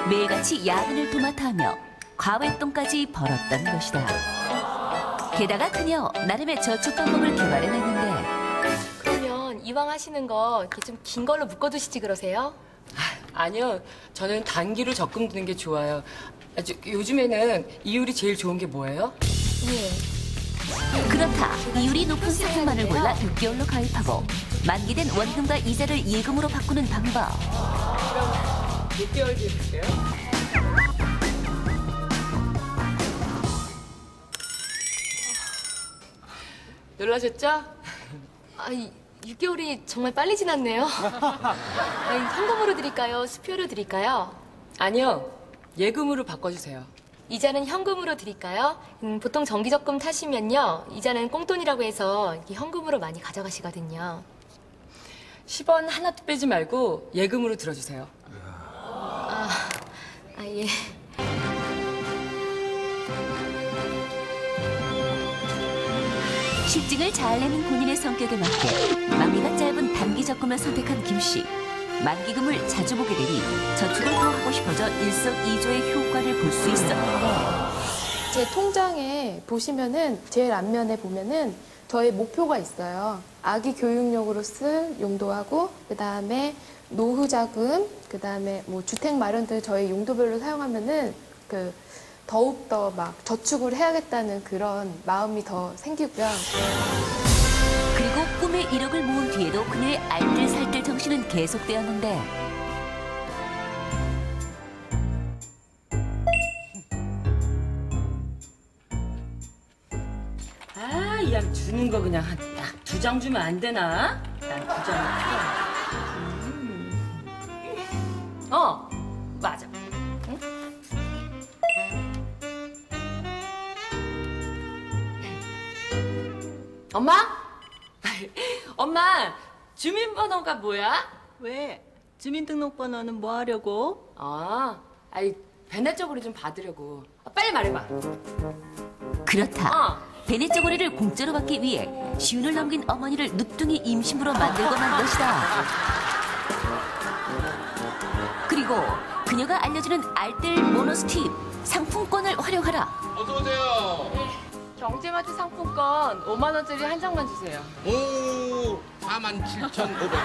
매일같이 야근을 도맡아하며 과외똥까지 벌었던 것이다. 게다가 그녀 나름의 저축 방법을 개발해냈는데 그러면 이왕 하시는 거 이렇게 좀 긴 걸로 묶어두시지 그러세요? 아니요, 저는 단기로 적금 드는 게 좋아요. 요즘에는 이율이 제일 좋은 게 뭐예요? 예. 그렇다. 이율이 높은 상품만을 골라 6개월로 가입하고 만기된 원금과 이자를 예금으로 바꾸는 방법. 그럼 6개월 뒤에 볼게요. 놀라셨죠? 6개월이 정말 빨리 지났네요. 현금으로 드릴까요? 수표로 드릴까요? 아니요, 예금으로 바꿔주세요. 이자는 현금으로 드릴까요? 보통 정기적금 타시면요. 이자는 꽁돈이라고 해서 이렇게 현금으로 많이 가져가시거든요. 10원 하나도 빼지 말고 예금으로 들어주세요. 예. 실증을 잘 내는 본인의 성격에 맞게 만기가 짧은 단기 적금을 선택한 김 씨. 만기금을 자주 보게 되니 저축을 더 하고 싶어져 일석이조의 효과를 볼 수 있었는데 제 통장에 보시면은 제일 앞면에 보면은 저의 목표가 있어요. 아기 교육용으로 쓸 용도하고 그다음에 노후 자금, 그다음에 뭐 주택 마련 등 저희 용도별로 사용하면은 더욱 더 막 저축을 해야겠다는 그런 마음이 더 생기고요. 그리고 꿈의 1억을 모은 뒤에도 그녀의 알뜰살뜰 정신은 계속되었는데 이 양 주는 거 그냥 딱 2장 주면 안 되나? 난 2장이 필요해. 맞아. 응? 엄마? 엄마, 주민번호가 뭐야? 왜? 주민등록번호는 뭐 하려고? 베네 쪼고리 좀 받으려고. 빨리 말해봐. 그렇다. 베네 쪼고리를 공짜로 받기 위해 시운을 넘긴 어머니를 누뚱이 임신부로 만들고 만 것이다. 그리고 그녀가 알려주는 알뜰 보너스 팁, 상품권을 활용하라. 어서 오세요. 경제마트 상품권 5만 원짜리 한 장만 주세요. 오, 47,500원.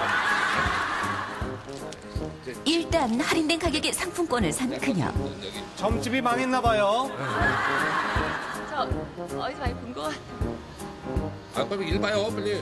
일단 할인된 가격에 상품권을 산 그녀. 점집이 망했나 봐요. 저 어디서 많이 본 거 같아. 빨리 일 봐요, 빨리.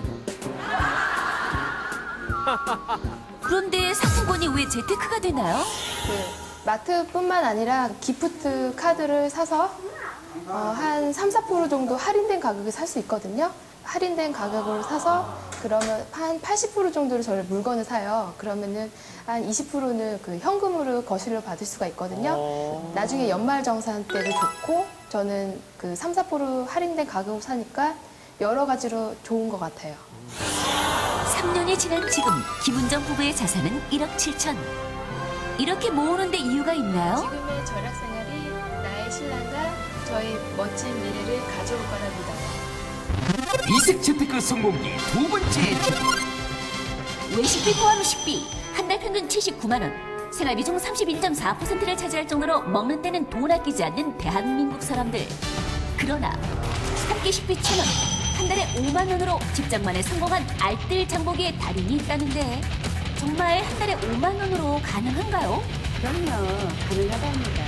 그런데 상품권이 왜 재테크가 되나요? 마트뿐만 아니라 기프트 카드를 사서 한 3, 4% 정도 할인된 가격에 살 수 있거든요. 할인된 가격으로 사서 그러면 한 80% 정도를 저를 물건을 사요. 그러면은 한 20%는 현금으로 거실로 받을 수가 있거든요. 나중에 연말정산 때도 좋고 저는 3, 4% 할인된 가격으로 사니까 여러 가지로 좋은 것 같아요. 3년이 지난 지금 김은정 부부의 자산은 1억 7천. 이렇게 모으는데 이유가 있나요? 지금의 절약 생활이 나의 신랑과 저의 멋진 미래를 가져올 거라 믿어요. 이색 재테크 성공기 두 번째 팁. 외식비 포함 식비 한 달 평균 79만 원. 생활비 중 31.4%를 차지할 정도로 먹는 데는 돈 아끼지 않는 대한민국 사람들. 그러나 한 끼 식비 1,000원, 한 달에 5만 원으로 직장만에 성공한 알뜰 장보기의 달인이 있다는데 정말 한 달에 5만 원으로 가능한가요? 그럼요, 가능하답니다.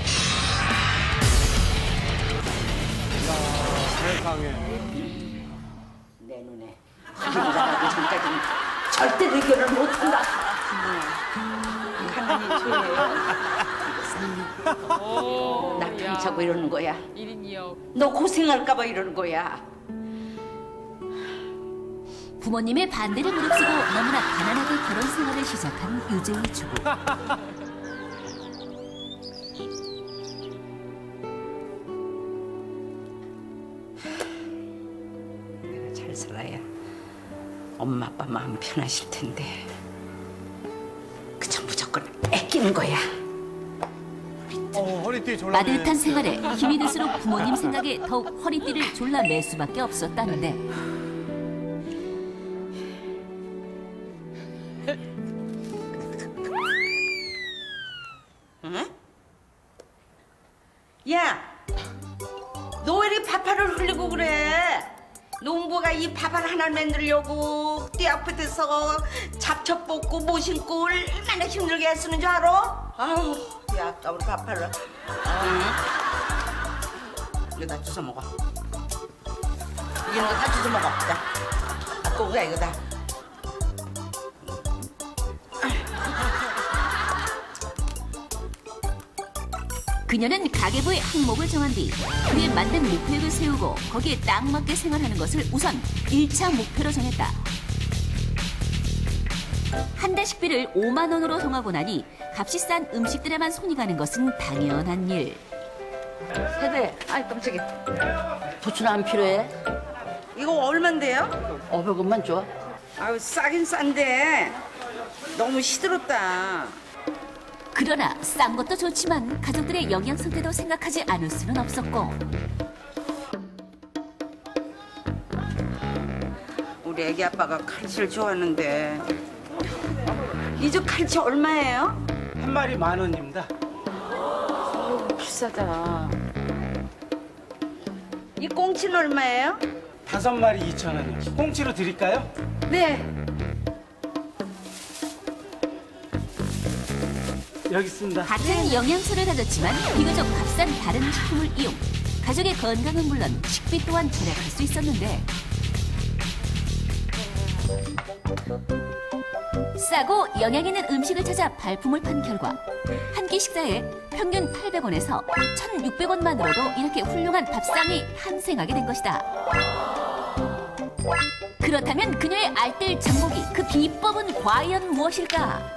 세상에. 내 눈에 일어나기 전까지는 절대 의견을 못한다. 하나님 죄예요. 나 편차고 이러는 거야. 1인 2역. 너 고생할까 봐 이러는 거야. 부모님의 반대를 무릅쓰고 너무나 가난하게 결혼 생활을 시작한 유재희 주부. 내가 잘 살아야 엄마 아빠 마음 편하실 텐데 그저 무조건 아끼는 거야. 허리띠 졸라. 빠듯한 생활에 힘이 들수록 부모님 생각에 더욱 허리띠를 졸라맬 수밖에 없었다는데 응? 야, 너 왜 이렇게 밥알을 흘리고 그래? 농부가 이 밥알 하나 만들려고 띠 앞에서 잡초 뽑고 모 신고 얼마나 힘들게 애쓰는 줄 알아? 아우, 야, 아까운 밥알을. 이거 다 주워 먹어. 이거 다 주워 먹어. 자, 아까우가 이거다. 그녀는 가계부의 항목을 정한 뒤 그에 맞는 목표액을 세우고 거기에 딱 맞게 생활하는 것을 우선 1차 목표로 정했다. 한 달 식비를 5만 원으로 정하고 나니 값이 싼 음식들에만 손이 가는 것은 당연한 일. 세대, 아이 깜짝이야. 부추는 안 필요해? 이거 얼만데요? 500원만 줘. 아유, 싸긴 싼데 너무 시들었다. 그러나 싼 것도 좋지만 가족들의 영양 상태도 생각하지 않을 수는 없었고 우리 애기 아빠가 칼치를 좋아하는데 이 집 칼치 얼마예요? 한 마리 10,000원입니다. 비싸다. 이 꽁치는 얼마예요? 5마리 2,000원이요. 꽁치로 드릴까요? 네. 여기 있습니다. 같은 영양소를 가졌지만 비교적 값싼 다른 식품을 이용 가족의 건강은 물론 식비 또한 절약할 수 있었는데 싸고 영양 있는 음식을 찾아 발품을 판 결과 한 끼 식사에 평균 800원에서 1,600원만으로도 이렇게 훌륭한 밥상이 탄생하게 된 것이다. 그렇다면 그녀의 알뜰 장보기 그 비법은 과연 무엇일까?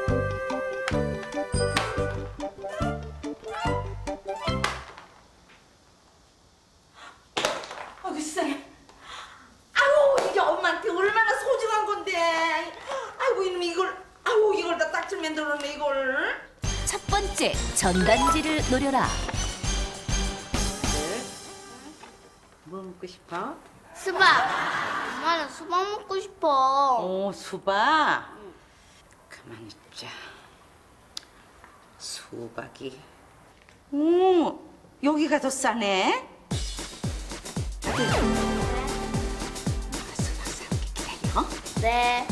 세상에. 아우, 이게 엄마한테 얼마나 소중한 건데. 아이고, 이놈이 이걸 다 딱질 만들어내, 이걸. 첫 번째, 전단지를 노려라. 뭐 먹고 싶어? 수박. 엄마는 수박 먹고 싶어. 수박? 가만히 있자. 수박이. 여기가 더 싸네. 수박 사올게, 기다려. 네.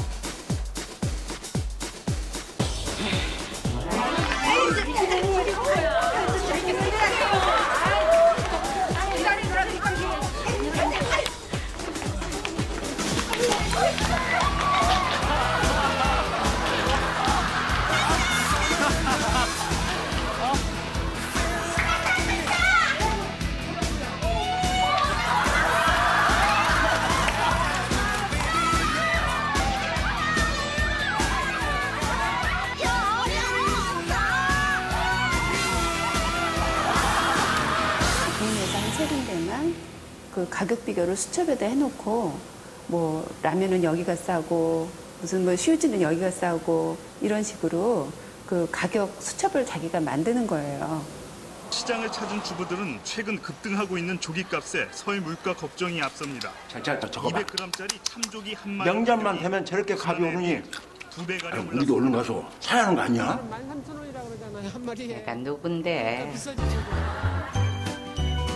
동네에서 한 3군데만 그 가격 비교를 수첩에다 해놓고 뭐 라면은 여기가 싸고 무슨 뭐 휴지는 여기가 싸고 이런 식으로 그 가격 수첩을 자기가 만드는 거예요. 시장을 찾은 주부들은 최근 급등하고 있는 조기값에 설 물가 걱정이 앞섭니다. 자, 적어봐. 200g짜리 참조기 한 마리. 명절만 되면 저렇게 값이 오르니 2배가량 우리도 얼른 가서 사야 하는 거 아니야? 13,000원이라고 그러잖아요, 한 마리에. 내가 누군데?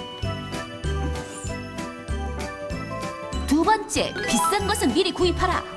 두 번째, 비싼 것은 미리 구입하라.